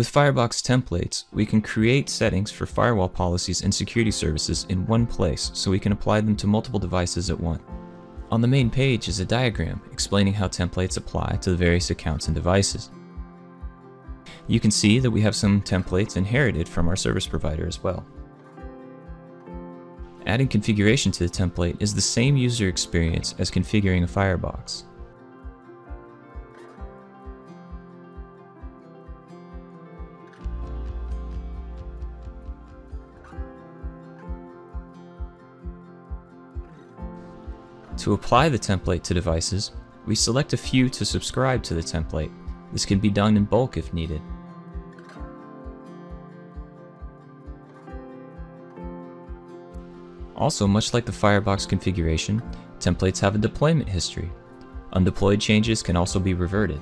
With Firebox templates, we can create settings for firewall policies and security services in one place so we can apply them to multiple devices at once. On the main page is a diagram explaining how templates apply to the various accounts and devices. You can see that we have some templates inherited from our service provider as well. Adding configuration to the template is the same user experience as configuring a Firebox. To apply the template to devices, we select a few to subscribe to the template. This can be done in bulk if needed. Also, much like the Firebox configuration, templates have a deployment history. Undeployed changes can also be reverted.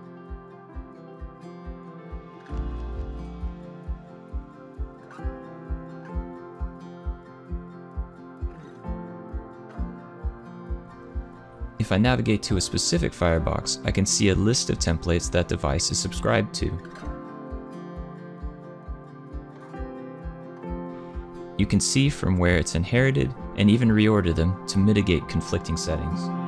If I navigate to a specific Firebox, I can see a list of templates that device is subscribed to. You can see from where it's inherited and even reorder them to mitigate conflicting settings.